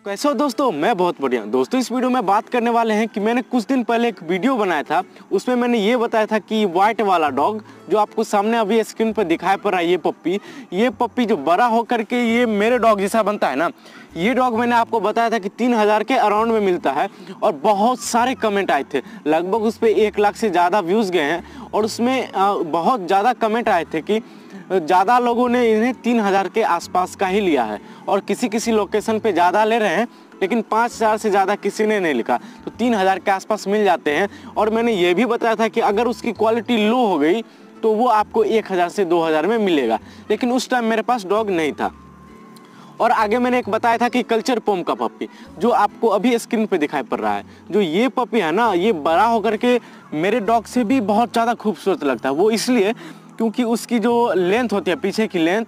कैसे हो दोस्तों? मैं बहुत बढ़िया। दोस्तों इस वीडियो में बात करने वाले हैं कि मैंने कुछ दिन पहले एक वीडियो बनाया था, उसमें मैंने ये बताया था कि वाइट वाला डॉग जो आपको सामने अभी स्क्रीन पर दिखाई पड़ रहा है, ये पप्पी जो बड़ा होकर के ये मेरे डॉग जैसा बनता है ना, ये डॉग मैंने आपको बताया था कि 3000 के अराउंड में मिलता है। और बहुत सारे कमेंट आए थे, लगभग उस पर 1 लाख से ज़्यादा व्यूज़ गए हैं। और उसमें बहुत ज़्यादा कमेंट आए थे कि ज़्यादा लोगों ने इन्हें 3000 के आसपास का ही लिया है, और किसी किसी लोकेशन पे ज़्यादा ले रहे हैं, लेकिन 5000 से ज़्यादा किसी ने नहीं लिखा। तो 3000 के आसपास मिल जाते हैं। और मैंने ये भी बताया था कि अगर उसकी क्वालिटी लो हो गई तो वो आपको 1000 से 2000 में मिलेगा, लेकिन उस टाइम मेरे पास डॉग नहीं था। और आगे मैंने एक बताया था कि कल्चर पोम का पप्पी जो आपको अभी स्क्रीन पे दिखाई पड़ रहा है, जो ये पप्पी है ना, ये बड़ा होकर के मेरे डॉग से भी बहुत ज़्यादा खूबसूरत लगता है। वो इसलिए क्योंकि उसकी जो लेंथ होती है, पीछे की लेंथ,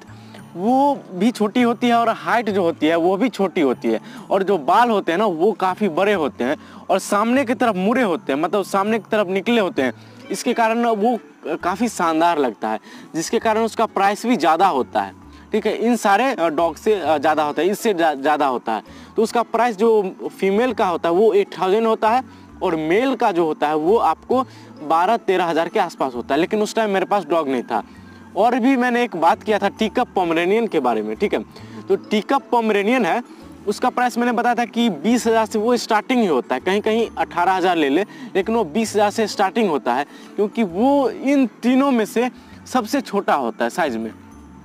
वो भी छोटी होती है और हाइट जो होती है वो भी छोटी होती है। और जो बाल होते हैं ना वो काफ़ी बड़े होते हैं और सामने की तरफ मुड़े होते हैं, मतलब सामने की तरफ निकले होते हैं। इसके कारण वो काफ़ी शानदार लगता है, जिसके कारण उसका प्राइस भी ज़्यादा होता है। ठीक है, इन सारे डॉग से ज़्यादा होता है, इससे ज़्यादा होता है। तो उसका प्राइस जो फीमेल का होता है वो 8000 होता है, और मेल का जो होता है वो आपको 12-13 हज़ार के आसपास होता है। लेकिन उस टाइम मेरे पास डॉग नहीं था। और भी मैंने एक बात किया था टीकअप पोमरेनियन के बारे में। ठीक है, तो टीकअप पोमरेनियन है, उसका प्राइस मैंने बताया था कि 20,000 से वो स्टार्टिंग ही होता है। कहीं कहीं 18,000 ले ले, लेकिन वो 20,000 से स्टार्टिंग होता है, क्योंकि वो इन तीनों में से सबसे छोटा होता है साइज में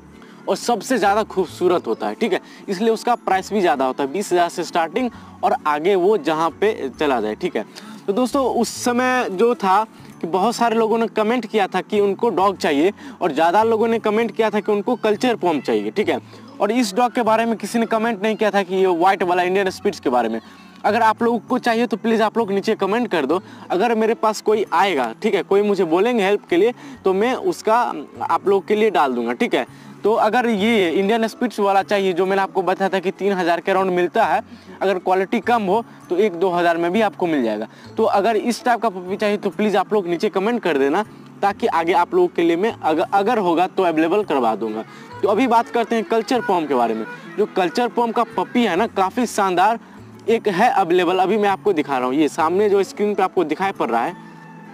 और सबसे ज़्यादा खूबसूरत होता है। ठीक है, इसलिए उसका प्राइस भी ज़्यादा होता है, 20,000 से स्टार्टिंग, और आगे वो जहाँ पे चला जाए। ठीक है, तो दोस्तों उस समय जो था कि बहुत सारे लोगों ने कमेंट किया था कि उनको डॉग चाहिए, और ज़्यादा लोगों ने कमेंट किया था कि उनको कल्चर पोम चाहिए। ठीक है, और इस डॉग के बारे में किसी ने कमेंट नहीं किया था कि ये वाइट वाला इंडियन स्पिट्स के बारे में। अगर आप लोगों को चाहिए तो प्लीज़ आप लोग नीचे कमेंट कर दो। अगर मेरे पास कोई आएगा, ठीक है, कोई मुझे बोलेंगे हेल्प के लिए, तो मैं उसका आप लोग के लिए डाल दूंगा। ठीक है, तो अगर ये इंडियन स्पिट्स वाला चाहिए जो मैंने आपको बताया था कि 3000 के अराउंड मिलता है, अगर क्वालिटी कम हो तो 1-2 हज़ार में भी आपको मिल जाएगा। तो अगर इस टाइप का पप्पी चाहिए तो प्लीज़ आप लोग नीचे कमेंट कर देना, ताकि आगे आप लोगों के लिए मैं अगर होगा तो अवेलेबल करवा दूंगा। तो अभी बात करते हैं कल्चर पोम के बारे में। जो कल्चर पोम का पप्पी है ना, काफ़ी शानदार एक है अवेलेबल। अभी मैं आपको दिखा रहा हूँ, ये सामने जो स्क्रीन पर आपको दिखाई पड़ रहा है,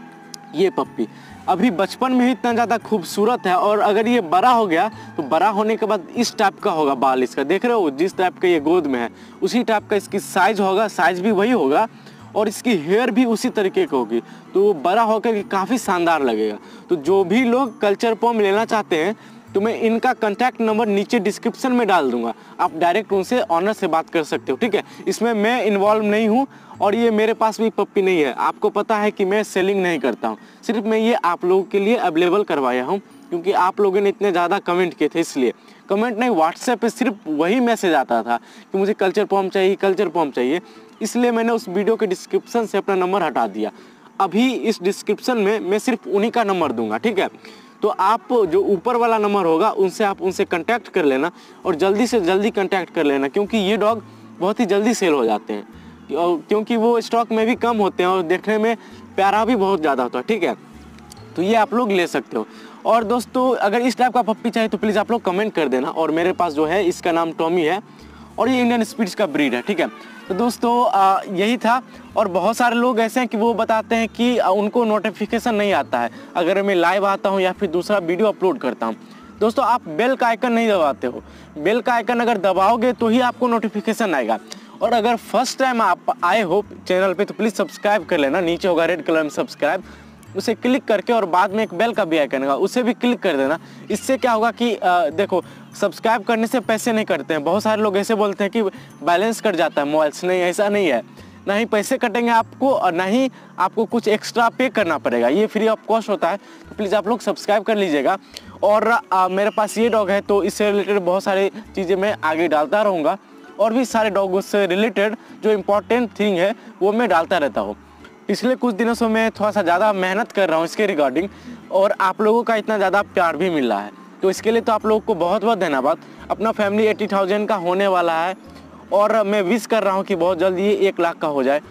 ये पप्पी अभी बचपन में ही इतना ज़्यादा खूबसूरत है। और अगर ये बड़ा हो गया तो बड़ा होने के बाद इस टाइप का होगा बाल इसका। देख रहे हो, जिस टाइप का ये गोद में है उसी टाइप का इसकी साइज होगा, साइज भी वही होगा, और इसकी हेयर भी उसी तरीके की होगी। तो वो बड़ा होकर काफ़ी शानदार लगेगा। तो जो भी लोग कल्चर पोम लेना चाहते हैं तो मैं इनका कॉन्टैक्ट नंबर नीचे डिस्क्रिप्शन में डाल दूंगा, आप डायरेक्ट उनसे ऑनर से बात कर सकते हो। ठीक है, इसमें मैं इन्वॉल्व नहीं हूँ, और ये मेरे पास भी पप्पी नहीं है। आपको पता है कि मैं सेलिंग नहीं करता हूँ, सिर्फ मैं ये आप लोगों के लिए अवेलेबल करवाया हूँ, क्योंकि आप लोगों ने इतने ज़्यादा कमेंट किए थे। इसलिए कमेंट नहीं, व्हाट्सएप पे सिर्फ वही मैसेज आता था कि मुझे कल्चर पोम चाहिए, कल्चर पोम चाहिए। इसलिए मैंने उस वीडियो के डिस्क्रिप्शन से अपना नंबर हटा दिया। अभी इस डिस्क्रिप्शन में मैं सिर्फ उन्हीं का नंबर दूंगा। ठीक है, तो आप जो ऊपर वाला नंबर होगा उनसे कांटेक्ट कर लेना, और जल्दी से जल्दी कांटेक्ट कर लेना, क्योंकि ये डॉग बहुत ही जल्दी सेल हो जाते हैं, क्योंकि वो स्टॉक में भी कम होते हैं और देखने में प्यारा भी बहुत ज़्यादा होता है। ठीक है, तो ये आप लोग ले सकते हो। और दोस्तों अगर इस टाइप का पप्पी चाहिए तो प्लीज़ आप लोग कमेंट कर देना। और मेरे पास जो है इसका नाम टॉमी है, और ये इंडियन स्पिट्स का ब्रीड है। ठीक है, तो दोस्तों यही था। और बहुत सारे लोग ऐसे हैं कि वो बताते हैं कि उनको नोटिफिकेशन नहीं आता है अगर मैं लाइव आता हूँ या फिर दूसरा वीडियो अपलोड करता हूँ। दोस्तों आप बेल का आइकन नहीं दबाते हो, बेल का आइकन अगर दबाओगे तो ही आपको नोटिफिकेशन आएगा। और अगर फर्स्ट टाइम आप आए हो चैनल पे तो प्लीज़ सब्सक्राइब कर लेना, नीचे होगा रेड कलर में सब्सक्राइब, उसे क्लिक करके, और बाद में एक बेल का भी आइकन होगा उसे भी क्लिक कर देना। इससे क्या होगा कि देखो, सब्सक्राइब करने से पैसे नहीं कटते हैं। बहुत सारे लोग ऐसे बोलते हैं कि बैलेंस कट जाता है मोबाइल से, नहीं, ऐसा नहीं है, ना ही पैसे कटेंगे आपको और ना ही आपको कुछ एक्स्ट्रा पे करना पड़ेगा, ये फ्री ऑफ कॉस्ट होता है। तो प्लीज़ आप लोग सब्सक्राइब कर लीजिएगा। और मेरे पास ये डॉग है तो इससे रिलेटेड बहुत सारी चीज़ें मैं आगे डालता रहूँगा, और भी सारे डॉगों से रिलेटेड जो इम्पोर्टेंट थिंग है वो मैं डालता रहता हूँ। पिछले कुछ दिनों से मैं थोड़ा सा ज़्यादा मेहनत कर रहा हूँ इसके रिगार्डिंग, और आप लोगों का इतना ज़्यादा प्यार भी मिल रहा है, तो इसके लिए तो आप लोगों को बहुत बहुत धन्यवाद। अपना फैमिली 80,000 का होने वाला है, और मैं विश कर रहा हूँ कि बहुत जल्दी ये 1 लाख का हो जाए।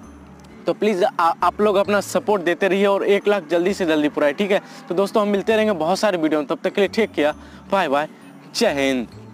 तो प्लीज़ आप लोग अपना सपोर्ट देते रहिए, और 1 लाख जल्दी से जल्दी पूरा है। ठीक है, तो दोस्तों हम मिलते रहेंगे बहुत सारे वीडियो में, तब तक के लिए टेक केयर, बाय बाय, जय हिंद।